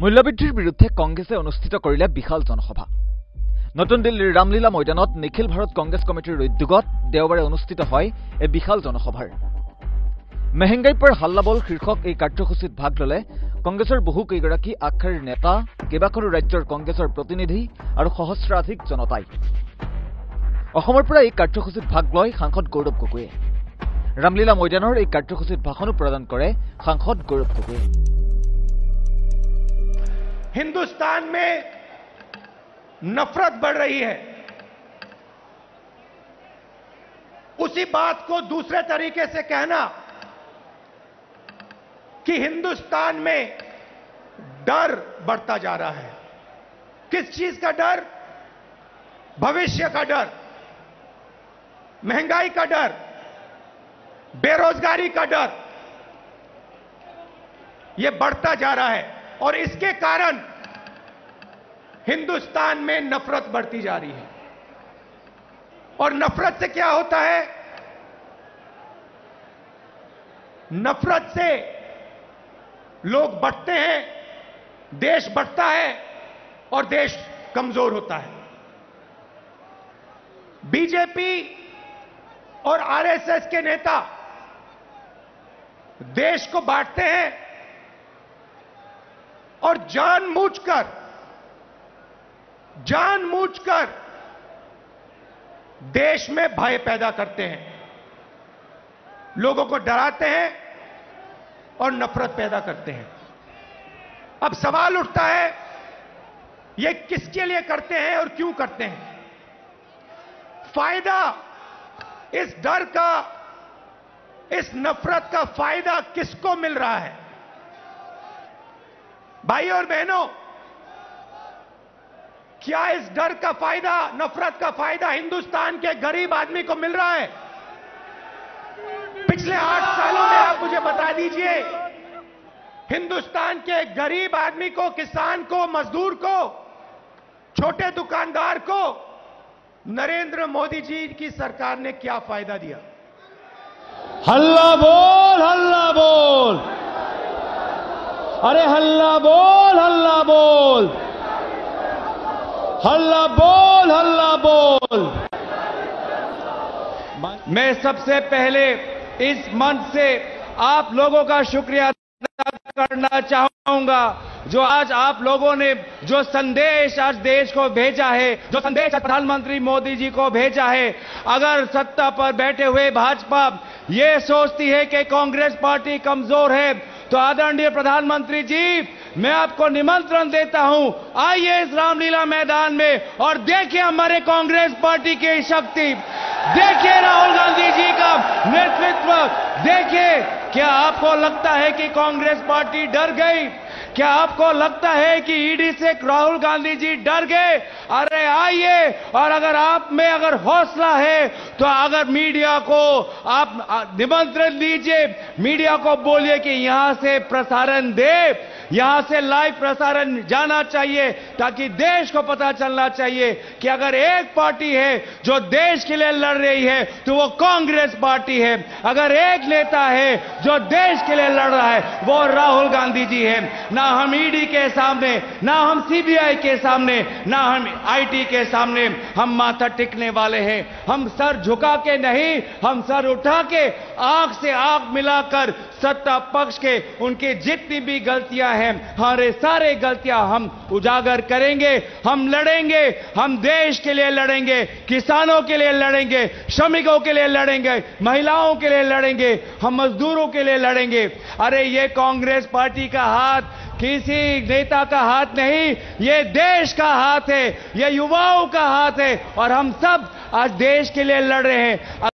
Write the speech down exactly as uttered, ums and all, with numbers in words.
মূল্যবৃদ্ধিৰ বিৰুদ্ধে কংগ্ৰেছে অনুষ্ঠিত কৰিলে বিশাল জনসভা। নতুন দিল্লীৰ ৰামলীলা ময়দানত নিখিল ভাৰত কংগ্ৰেছ কমিটিৰ উদ্যোগত দেওবাৰে অনুষ্ঠিত হয় এই বিশাল জনসভাৰ। মেহেংগাই পৰ হাল্লাবল শীৰ্ষক এই কাৰ্যসূচীত ভাগ ললে কংগ্ৰেছৰ বহু কেইগৰাকী আগশাৰীৰ নেতা, কেইবাখনো ৰাজ্যৰ কংগ্ৰেছৰ প্ৰতিনিধি আৰু সহস্ৰাধিক জনতাই। অসমৰ পৰা এই কাৰ্যসূচীত ভাগ লয় সাংসদ গৌৰৱ গগৈয়ে। रामलीला मैदानर एक कार्यसूचित भाषणो प्रदान करे सांसद गौरव गगৈ। हिंदुस्तान में नफरत बढ़ रही है, उसी बात को दूसरे तरीके से कहना कि हिंदुस्तान में डर बढ़ता जा रहा है। किस चीज का डर? भविष्य का डर, महंगाई का डर, बेरोजगारी का डर, यह बढ़ता जा रहा है और इसके कारण हिंदुस्तान में नफरत बढ़ती जा रही है। और नफरत से क्या होता है? नफरत से लोग बढ़ते हैं, देश बढ़ता है और देश कमजोर होता है। बीजेपी और आरएसएस के नेता देश को बांटते हैं और जानबूझकर जानबूझकर देश में भय पैदा करते हैं, लोगों को डराते हैं और नफरत पैदा करते हैं। अब सवाल उठता है, ये किसके लिए करते हैं और क्यों करते हैं? फायदा इस डर का, इस नफरत का फायदा किसको मिल रहा है? भाई और बहनों, क्या इस डर का फायदा, नफरत का फायदा हिंदुस्तान के गरीब आदमी को मिल रहा है? पिछले आठ सालों में आप मुझे बता दीजिए, हिंदुस्तान के गरीब आदमी को, किसान को, मजदूर को, छोटे दुकानदार को नरेंद्र मोदी जी की सरकार ने क्या फायदा दिया? हल्ला बोल, हल्ला बोल, अरे हल्ला बोल, हल्ला बोल, हल्ला बोल, हल्ला बोल। मैं सबसे पहले इस मंच से आप लोगों का शुक्रिया अदा करना चाहूंगा, जो आज आप लोगों ने जो संदेश आज देश को भेजा है, जो संदेश आज प्रधानमंत्री मोदी जी को भेजा है। अगर सत्ता पर बैठे हुए भाजपा ये सोचती है कि कांग्रेस पार्टी कमजोर है, तो आदरणीय प्रधानमंत्री जी, मैं आपको निमंत्रण देता हूं, आइए इस रामलीला मैदान में और देखिए हमारे कांग्रेस पार्टी की शक्ति, देखिए राहुल गांधी जी का नेतृत्व, देखिए। क्या आपको लगता है कि कांग्रेस पार्टी डर गई? क्या आपको लगता है कि ईडी से राहुल गांधी जी डर गए? अरे आइए, और अगर आप में अगर हौसला है तो अगर मीडिया को आप निमंत्रण दीजिए, मीडिया को बोलिए कि यहां से प्रसारण दे, यहां से लाइव प्रसारण जाना चाहिए, ताकि देश को पता चलना चाहिए कि अगर एक पार्टी है जो देश के लिए लड़ रही है तो वो कांग्रेस पार्टी है। अगर एक नेता है जो देश के लिए लड़ रहा है वो राहुल गांधी जी है। ना हम ईडी के सामने, ना हम सीबीआई के सामने, ना हम आईटी के सामने हम माथा टेकने वाले हैं। हम सर झुका के नहीं, हम सर उठा के आंख से आंख मिलाकर सत्ता पक्ष के उनकी जितनी भी गलतियां हैं, हमारे सारे गलतियां हम उजागर करेंगे, हम लड़ेंगे, हम देश के लिए लड़ेंगे, किसानों के लिए लड़ेंगे, श्रमिकों के लिए लड़ेंगे, महिलाओं के लिए लड़ेंगे, हम मजदूरों के लिए लड़ेंगे। अरे ये कांग्रेस पार्टी का हाथ किसी नेता का हाथ नहीं, ये देश का हाथ है, ये युवाओं का हाथ है और हम सब आज देश के लिए लड़ रहे हैं।